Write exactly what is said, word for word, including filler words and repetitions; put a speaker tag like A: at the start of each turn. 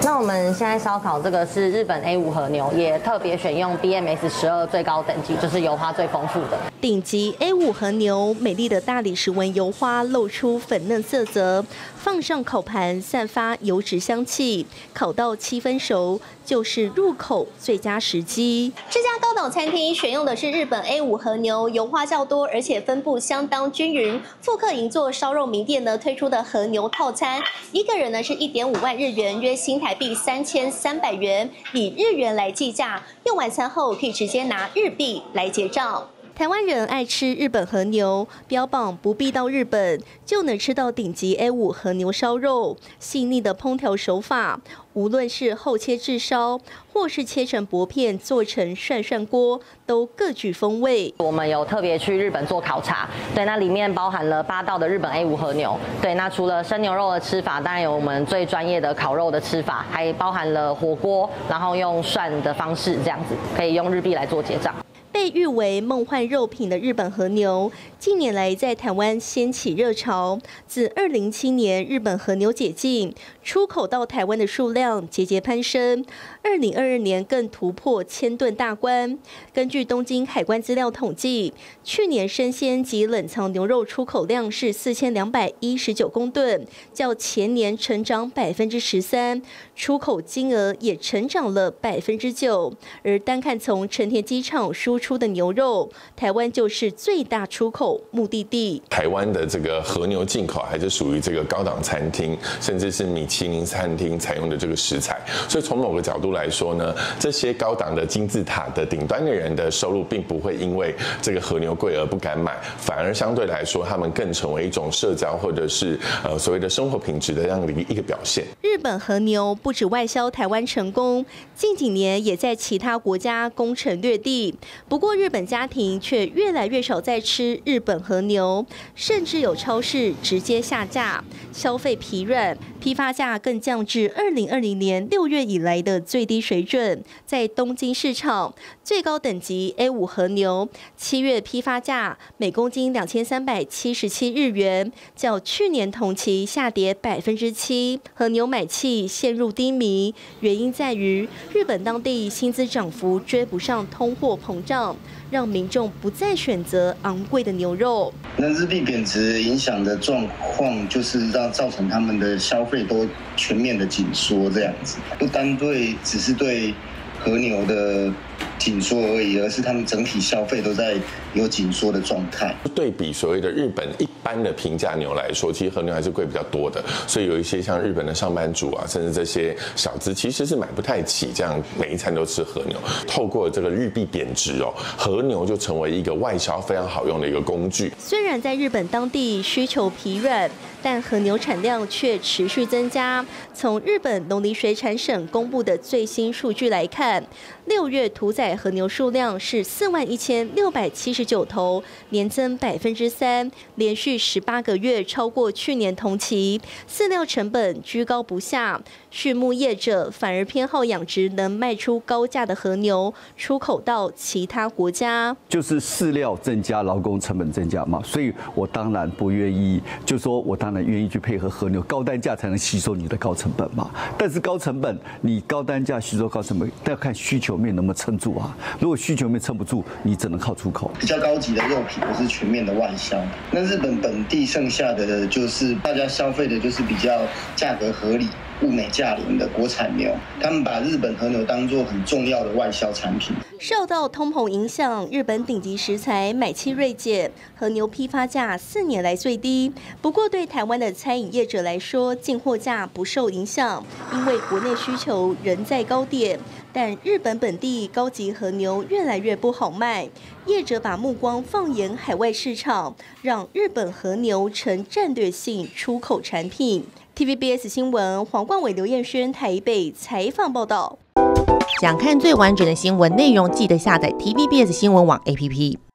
A: 那我们现在烧烤这个是日本 A 五和牛，也特别选用 B M S 十二最高等级，就是油花最丰富的
B: 顶级 A 五和牛，美丽的大理石纹油花露出粉嫩色泽，放上烤盘，散发油脂香气，烤到七分熟就是入口最佳时机。这家高档餐厅选用的是日本 A 五和牛，油花较多，而且分布相当均匀。复刻银座烧肉名店呢推出的和牛套餐，一个人呢是 一点五万日元，约新台币三千三百元，以日元来计价。用完餐后可以直接拿日币来结账。台湾人爱吃日本和牛，标榜不必到日本就能吃到顶级 A 五和牛烧肉。细腻的烹调手法，无论是厚切炙烧，或是切成薄片做成涮涮锅，都各具风味。
A: 我们有特别去日本做考察，对，那里面包含了八道的日本 A 五和牛。对，那除了生牛肉的吃法，当然有我们最专业的烤肉的吃法，还包含了火锅，然后用涮的方式，这样子可以用日币来做结账。
B: 被誉为梦幻肉品的日本和牛，近年来在台湾掀起热潮。自二零零七年日本和牛解禁，出口到台湾的数量节节攀升，二零二二年更突破千吨大关。根据东京海关资料统计，去年生鲜及冷藏牛肉出口量是四千两百一十九公吨，较前年成长百分之十三，出口金额也成长了百分之九。而单看从成田机场输出出的牛肉，台湾就是最大出口目的地。
C: 台湾的这个和牛进口还是属于这个高档餐厅，甚至是米其林餐厅采用的这个食材，所以从某个角度来说呢，这些高档的金字塔的顶端的人的收入并不会因为这个和牛贵而不敢买，反而相对来说，他们更成为一种社交或者是呃所谓的生活品质的这样的一个表现。
B: 日本和牛不止外销台湾成功，近几年也在其他国家攻城略地。不过日本家庭却越来越少在吃日本和牛，甚至有超市直接下架，消费疲软，批发价更降至二零二零年六月以来的最低水准。在东京市场，最高等级 A 五和牛七月批发价每公斤两千三百七十七日元，较去年同期下跌百分之七。和牛买气陷入低迷，原因在于日本当地薪资涨幅追不上通货膨胀，让民众不再选择昂贵的牛肉。
D: 那日币贬值影响的状况，就是让造成他们的消费都全面的紧缩，这样子，不单对只是对和牛的紧缩而已，而是他们整体消费都在有紧缩的状态。
C: 对比所谓的日本一般的平价牛来说，其实和牛还是贵比较多的，所以有一些像日本的上班族啊，甚至这些小资其实是买不太起这样每一餐都吃和牛。透过这个日币贬值哦，和牛就成为一个外销非常好用的一个工具。
B: 虽然在日本当地需求疲软，但和牛产量却持续增加。从日本农林水产省公布的最新数据来看，六月屠宰和牛数量是四万一千六百七十九头，年增百分之三，连续十八个月超过去年同期。饲料成本居高不下，畜牧业者反而偏好养殖能卖出高价的和牛，出口到其他国家。
E: 就是饲料增加，劳工成本增加嘛，所以我当然不愿意，就说我当然愿意去配合和牛，高单价才能吸收你的高成本嘛。但是高成本，你高单价吸收高成本，但要看需求面能不能撑住啊。如果需求面撑不住，你只能靠出口。
D: 比较高级的肉品不是全面的外销，那日本本地剩下的就是大家消费的就是比较价格合理、物美价廉的国产牛，他们把日本和牛当作很重要的外销产品。
B: 受到通膨影响，日本顶级食材买气锐减，和牛批发价四年来最低。不过对台湾的餐饮业者来说，进货价不受影响，因为国内需求仍在高点。但日本本地高级和牛越来越不好卖，业者把目光放眼海外市场，让日本和牛成战略性出口产品。T V B S 新闻黄冠伟、刘彦轩台北采访报道。
F: 想看最完整的新闻内容，记得下载 T V B S 新闻网 A P P。